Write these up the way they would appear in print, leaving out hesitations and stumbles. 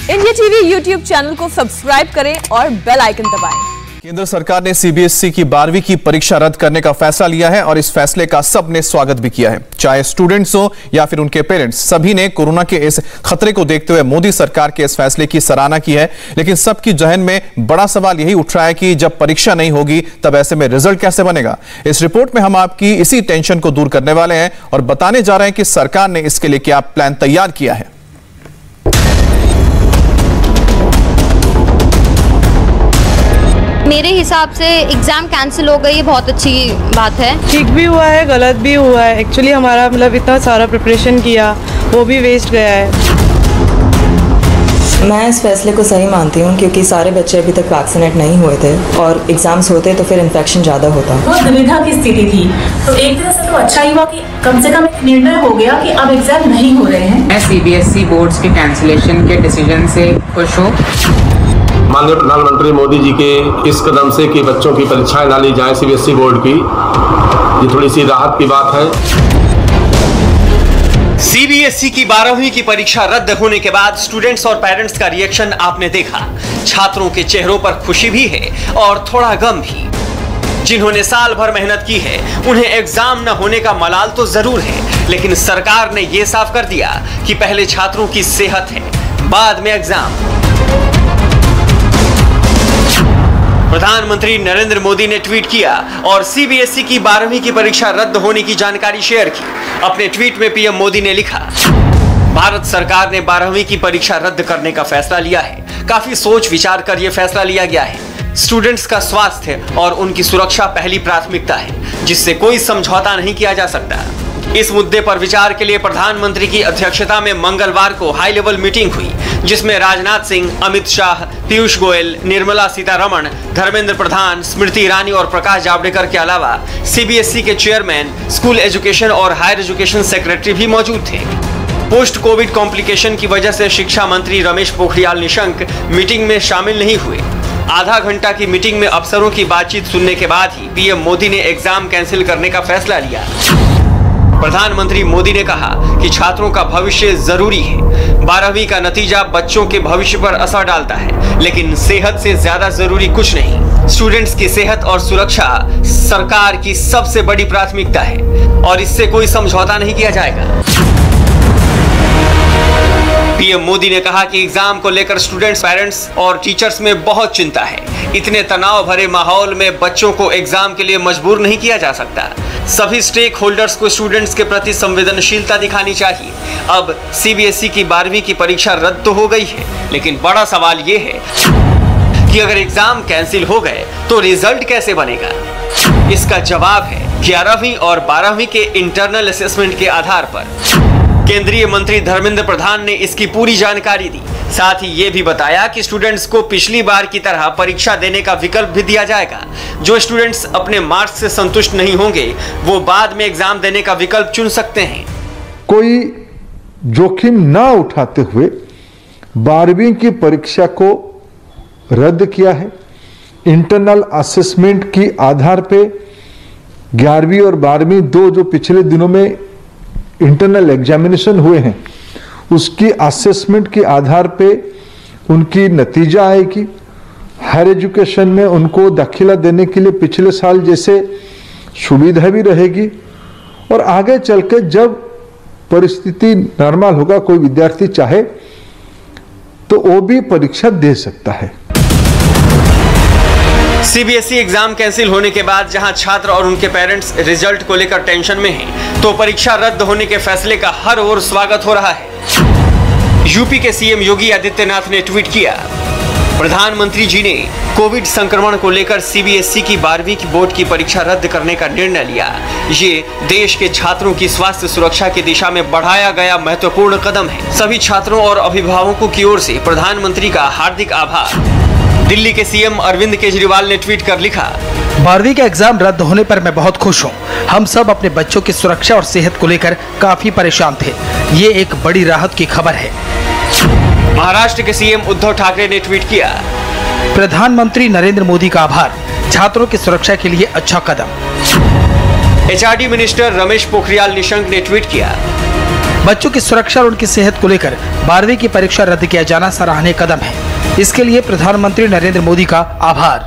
India TV YouTube channel को subscribe करें और बेल आइकन दबाएं। केंद्र सरकार ने सीबीएसई की 12वीं की परीक्षा रद्द करने का फैसला लिया है और इस फैसले का सबने स्वागत भी किया है। चाहे स्टूडेंट्स हो या फिर उनके पेरेंट्स, सभी ने कोरोना के इस खतरे को देखते हुए मोदी सरकार के इस फैसले की सराहना की है। लेकिन सबकी जहन में बड़ा सवाल यही उठ रहा है कि जब परीक्षा नहीं होगी तब ऐसे में रिजल्ट कैसे बनेगा। इस रिपोर्ट में हम आपकी इसी टेंशन को दूर करने वाले हैं और बताने जा रहे हैं कि सरकार ने इसके लिए क्या प्लान तैयार किया है। मेरे हिसाब से एग्ज़ाम कैंसिल हो गई, ये बहुत अच्छी बात है। ठीक भी हुआ है, गलत भी हुआ है। एक्चुअली हमारा इतना सारा प्रिपरेशन किया वो भी वेस्ट गया है। मैं इस फैसले को सही मानती हूँ क्योंकि सारे बच्चे अभी तक वैक्सीनेट नहीं हुए थे और एग्जाम्स होते तो फिर इन्फेक्शन ज़्यादा होता। बहुत दुविधा की स्थिति थी, तो एक तरह से तो अच्छा ही हुआ कि कम से कम एक निर्णय हो गया कि अब एग्जाम नहीं हो रहे हैं। मैं सीबीएसई बोर्ड्स के कैंसिलेशन के डिसीजन से खुश हूँ। माननीय प्रधानमंत्री मोदी जी के इस कदम से कि बच्चों की परीक्षाएं ना ली जाए सीबीएसई बोर्ड की, ये थोड़ी सी राहत की बात है। सीबीएसई की 12वीं की परीक्षा रद्द होने के बाद स्टूडेंट्स और पेरेंट्स का रिएक्शन आपने देखा। छात्रों के चेहरों पर खुशी भी है और थोड़ा गम भी। जिन्होंने साल भर मेहनत की है उन्हें एग्जाम न होने का मलाल तो जरूर है, लेकिन सरकार ने यह साफ कर दिया कि पहले छात्रों की सेहत है, बाद में एग्जाम। प्रधानमंत्री नरेंद्र मोदी ने ट्वीट किया और सीबीएसई की 12वीं की परीक्षा रद्द होने की जानकारी शेयर की। अपने ट्वीट में पीएम मोदी ने लिखा, भारत सरकार ने 12वीं की परीक्षा रद्द करने का फैसला लिया है। काफी सोच विचार कर यह फैसला लिया गया है। स्टूडेंट्स का स्वास्थ्य और उनकी सुरक्षा पहली प्राथमिकता है, जिससे कोई समझौता नहीं किया जा सकता। इस मुद्दे पर विचार के लिए प्रधानमंत्री की अध्यक्षता में मंगलवार को हाई लेवल मीटिंग हुई, जिसमें राजनाथ सिंह, अमित शाह, पीयूष गोयल, निर्मला सीतारमण, धर्मेंद्र प्रधान, स्मृति ईरानी और प्रकाश जावड़ेकर के अलावा सीबीएसई के चेयरमैन, स्कूल एजुकेशन और हायर एजुकेशन सेक्रेटरी भी मौजूद थे। पोस्ट कोविड कॉम्प्लिकेशन की वजह से शिक्षा मंत्री रमेश पोखरियाल निशंक मीटिंग में शामिल नहीं हुए। आधा घंटा की मीटिंग में अफसरों की बातचीत सुनने के बाद ही पीएम मोदी ने एग्जाम कैंसिल करने का फैसला लिया। प्रधानमंत्री मोदी ने कहा कि छात्रों का भविष्य जरूरी है। 12वीं का नतीजा बच्चों के भविष्य पर असर डालता है, लेकिन सेहत से ज्यादा जरूरी कुछ नहीं। स्टूडेंट्स की सेहत और सुरक्षा सरकार की सबसे बड़ी प्राथमिकता है और इससे कोई समझौता नहीं किया जाएगा। पीएम मोदी ने कहा कि एग्जाम को लेकर स्टूडेंट्स, पेरेंट्स और टीचर्स में बहुत चिंता है। इतने तनाव भरे माहौल में बच्चों को एग्जाम के लिए मजबूर नहीं किया जा सकता। सभी स्टेक होल्डर्स को स्टूडेंट्स के प्रति संवेदनशीलता दिखानी चाहिए। अब सीबीएसई की 12वीं की परीक्षा रद्द तो हो गई है, लेकिन बड़ा सवाल ये है कि अगर एग्जाम कैंसिल हो गए तो रिजल्ट कैसे बनेगा। इसका जवाब है 11वीं और 12वीं के इंटरनल असेसमेंट के आधार पर। केंद्रीय मंत्री धर्मेंद्र प्रधान ने इसकी पूरी जानकारी दी। साथ ही ये भी बताया कि स्टूडेंट्स को पिछली बार की तरह परीक्षा देने का विकल्प भी दिया जाएगा। जो स्टूडेंट्स अपने मार्क्स से संतुष्ट नहीं होंगे वो बाद में एग्जाम देने का विकल्प चुन सकते हैं। कोई जोखिम ना उठाते हुए 12वीं की परीक्षा को रद्द किया है। इंटरनल असेसमेंट की आधार पे 11वीं और 12वीं जो पिछले दिनों में इंटरनल एग्जामिनेशन हुए हैं उसकी असेसमेंट के आधार पे उनकी नतीजा आएगी। हायर एजुकेशन में उनको दाखिला देने के लिए पिछले साल जैसे सुविधा भी रहेगी और आगे चल के जब परिस्थिति नॉर्मल होगा, कोई विद्यार्थी चाहे तो वो भी परीक्षा दे सकता है। सीबीएसई एग्जाम कैंसिल होने के बाद जहां छात्र और उनके पेरेंट्स रिजल्ट को लेकर टेंशन में हैं, तो परीक्षा रद्द होने के फैसले का हर ओर स्वागत हो रहा है। यूपी के सीएम योगी आदित्यनाथ ने ट्वीट किया, प्रधानमंत्री जी ने कोविड संक्रमण को लेकर सीबीएसई की 12वीं की बोर्ड की परीक्षा रद्द करने का निर्णय लिया। ये देश के छात्रों की स्वास्थ्य सुरक्षा की दिशा में बढ़ाया गया महत्वपूर्ण कदम है। सभी छात्रों और अभिभावकों की ओर से प्रधानमंत्री का हार्दिक आभार। दिल्ली के सीएम अरविंद केजरीवाल ने ट्वीट कर लिखा, 12वीं का एग्जाम रद्द होने पर मैं बहुत खुश हूँ। हम सब अपने बच्चों की सुरक्षा और सेहत को लेकर काफी परेशान थे। ये एक बड़ी राहत की खबर है। महाराष्ट्र के सीएम उद्धव ठाकरे ने ट्वीट किया, प्रधानमंत्री नरेंद्र मोदी का आभार, छात्रों की सुरक्षा के लिए अच्छा कदम। एचआरडी मिनिस्टर रमेश पोखरियाल निशंक ने ट्वीट किया, बच्चों की सुरक्षा और उनकी सेहत को लेकर 12वीं की परीक्षा रद्द किया जाना सराहनीय कदम है। इसके लिए प्रधानमंत्री नरेंद्र मोदी का आभार।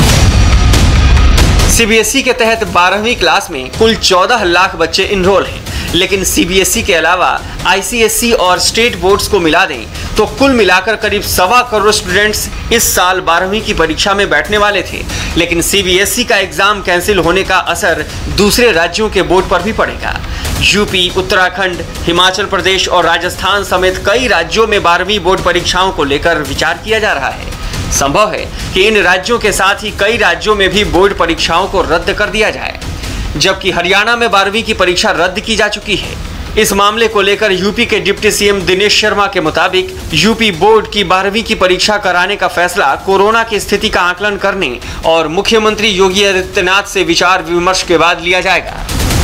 सीबीएसई के तहत 12वीं क्लास में कुल 14 लाख बच्चे इनरोल हैं, लेकिन सीबीएसई के अलावा आईसीएसई और स्टेट बोर्ड्स को मिला दें तो कुल मिलाकर करीब 1.25 करोड़ स्टूडेंट्स इस साल 12वीं की परीक्षा में बैठने वाले थे। लेकिन सीबीएसई का एग्जाम कैंसिल होने का असर दूसरे राज्यों के बोर्ड पर भी पड़ेगा। यूपी, उत्तराखंड, हिमाचल प्रदेश और राजस्थान समेत कई राज्यों में 12वीं बोर्ड परीक्षाओं को लेकर विचार किया जा रहा है। संभव है कि इन राज्यों के साथ ही कई राज्यों में भी बोर्ड परीक्षाओं को रद्द कर दिया जाए, जबकि हरियाणा में 12वीं की परीक्षा रद्द की जा चुकी है। इस मामले को लेकर यूपी के डिप्टी सीएम दिनेश शर्मा के मुताबिक यूपी बोर्ड की 12वीं की परीक्षा कराने का फैसला कोरोना की स्थिति का आकलन करने और मुख्यमंत्री योगी आदित्यनाथ से विचार विमर्श के बाद लिया जाएगा।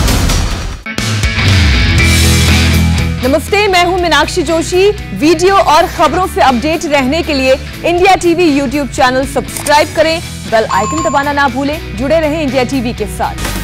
नमस्ते, मैं हूं मीनाक्षी जोशी। वीडियो और खबरों से अपडेट रहने के लिए India TV YouTube channel subscribe करें, बेल आइकन दबाना ना भूलें। जुड़े रहें इंडिया टीवी के साथ।